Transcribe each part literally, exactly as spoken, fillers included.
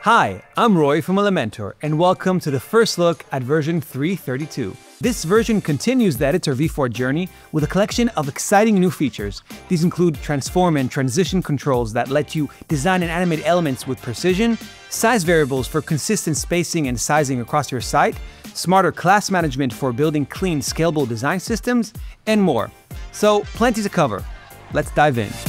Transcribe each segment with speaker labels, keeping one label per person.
Speaker 1: Hi, I'm Roy from Elementor, and welcome to the first look at version three point thirty-two. This version continues the Editor V four journey with a collection of exciting new features. These include transform and transition controls that let you design and animate elements with precision, size variables for consistent spacing and sizing across your site, smarter class management for building clean, scalable design systems, and more. So, plenty to cover. Let's dive in.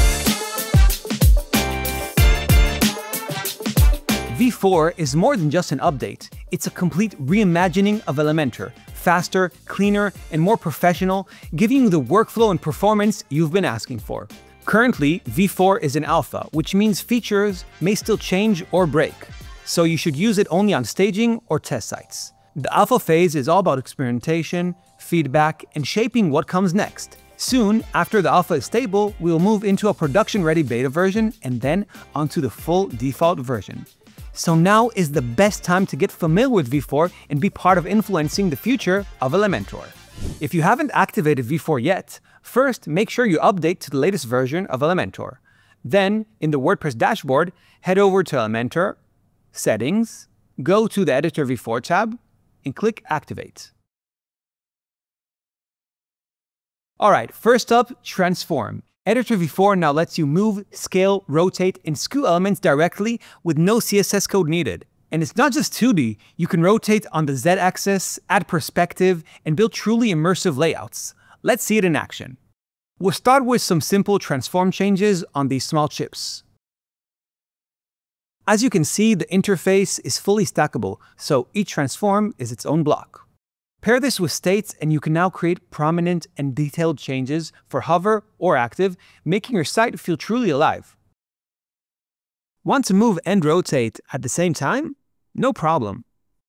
Speaker 1: V four is more than just an update. It's a complete reimagining of Elementor, faster, cleaner, and more professional, giving you the workflow and performance you've been asking for. Currently, V four is in alpha, which means features may still change or break, so you should use it only on staging or test sites. The alpha phase is all about experimentation, feedback, and shaping what comes next. Soon, after the alpha is stable, we will move into a production-ready beta version and then onto the full default version. So now is the best time to get familiar with V four and be part of influencing the future of Elementor. If you haven't activated V four yet, first make sure you update to the latest version of Elementor. Then, in the WordPress dashboard, head over to Elementor, Settings, go to the Editor V four tab, and click Activate. Alright, first up, Transform. Editor V four now lets you move, scale, rotate, and skew elements directly with no C S S code needed. And it's not just two D, you can rotate on the Z-axis, add perspective, and build truly immersive layouts. Let's see it in action. We'll start with some simple transform changes on these small chips. As you can see, the interface is fully stackable, so each transform is its own block. Pair this with states and you can now create prominent and detailed changes for hover or active, making your site feel truly alive. Want to move and rotate at the same time? No problem.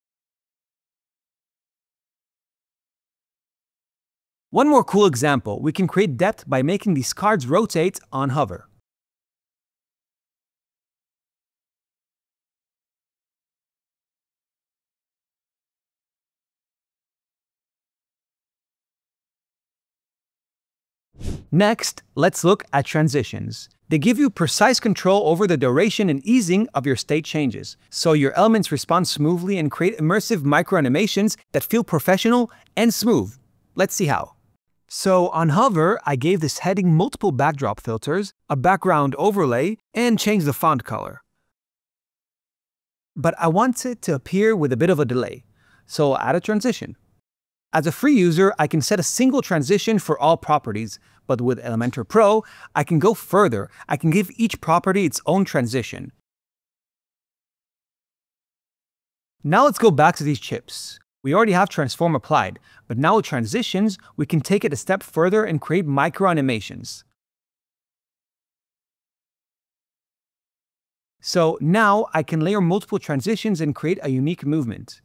Speaker 1: One more cool example, we can create depth by making these cards rotate on hover. Next, let's look at transitions. They give you precise control over the duration and easing of your state changes, so your elements respond smoothly and create immersive micro-animations that feel professional and smooth. Let's see how. So on hover, I gave this heading multiple backdrop filters, a background overlay, and changed the font color. But I want it to appear with a bit of a delay, so I'll add a transition. As a free user, I can set a single transition for all properties, but with Elementor Pro, I can go further. I can give each property its own transition. Now let's go back to these chips. We already have transform applied, but now with transitions, we can take it a step further and create micro animations. So now I can layer multiple transitions and create a unique movement.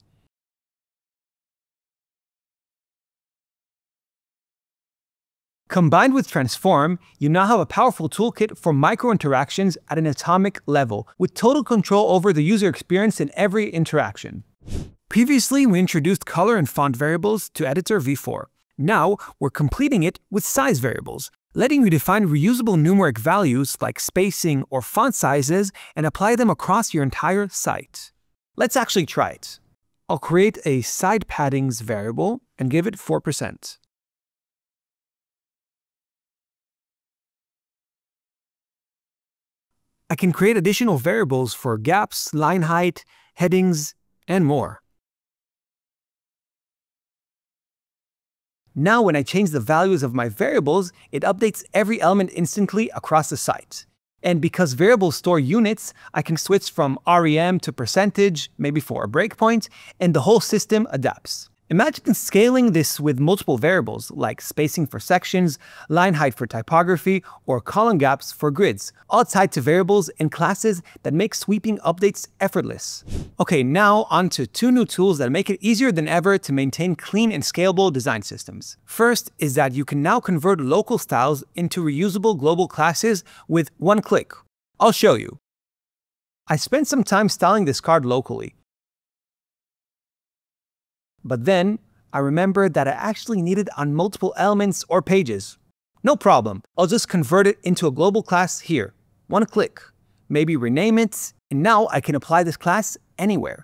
Speaker 1: Combined with Transform, you now have a powerful toolkit for micro-interactions at an atomic level, with total control over the user experience in every interaction. Previously, we introduced color and font variables to Editor V four. Now, we're completing it with size variables, letting you define reusable numeric values like spacing or font sizes and apply them across your entire site. Let's actually try it. I'll create a side paddings variable and give it four percent. I can create additional variables for gaps, line height, headings, and more. Now when I change the values of my variables, it updates every element instantly across the site. And because variables store units, I can switch from R E M to percentage, maybe for a breakpoint, and the whole system adapts. Imagine scaling this with multiple variables, like spacing for sections, line height for typography, or column gaps for grids, all tied to variables and classes that make sweeping updates effortless. Okay, now on to two new tools that make it easier than ever to maintain clean and scalable design systems. First is that you can now convert local styles into reusable global classes with one click. I'll show you. I spent some time styling this card locally. But then, I remembered that I actually needed on multiple elements or pages. No problem, I'll just convert it into a global class here. One click. maybe rename it, and now I can apply this class anywhere.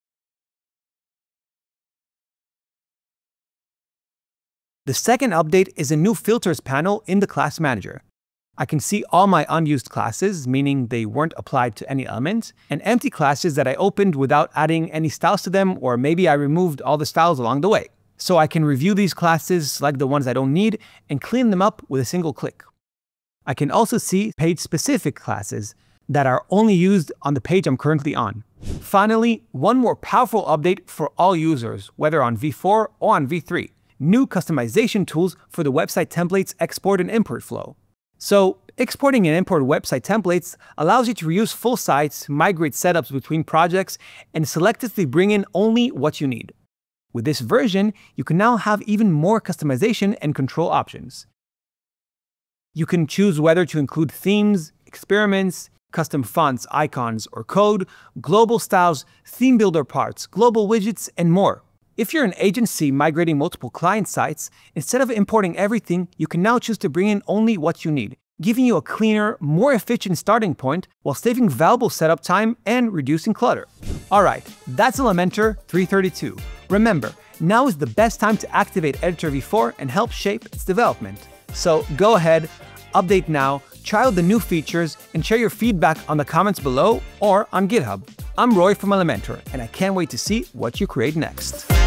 Speaker 1: The second update is a new filters panel in the class manager. I can see all my unused classes, meaning they weren't applied to any element, and empty classes that I opened without adding any styles to them, or maybe I removed all the styles along the way. So I can review these classes, select the ones I don't need, and clean them up with a single click. I can also see page-specific classes that are only used on the page I'm currently on. Finally, one more powerful update for all users, whether on V four or on V three. New customization tools for the website templates export and import flow. So, exporting and import website templates allows you to reuse full sites, migrate setups between projects, and selectively bring in only what you need. With this version, you can now have even more customization and control options. You can choose whether to include themes, experiments, custom fonts, icons, or code, global styles, theme builder parts, global widgets, and more. If you're an agency migrating multiple client sites, instead of importing everything, you can now choose to bring in only what you need, giving you a cleaner, more efficient starting point while saving valuable setup time and reducing clutter. Alright, that's Elementor three thirty-two. Remember, now is the best time to activate Editor V four and help shape its development. So go ahead, update now, try out the new features, and share your feedback on the comments below or on GitHub. I'm Roy from Elementor, and I can't wait to see what you create next.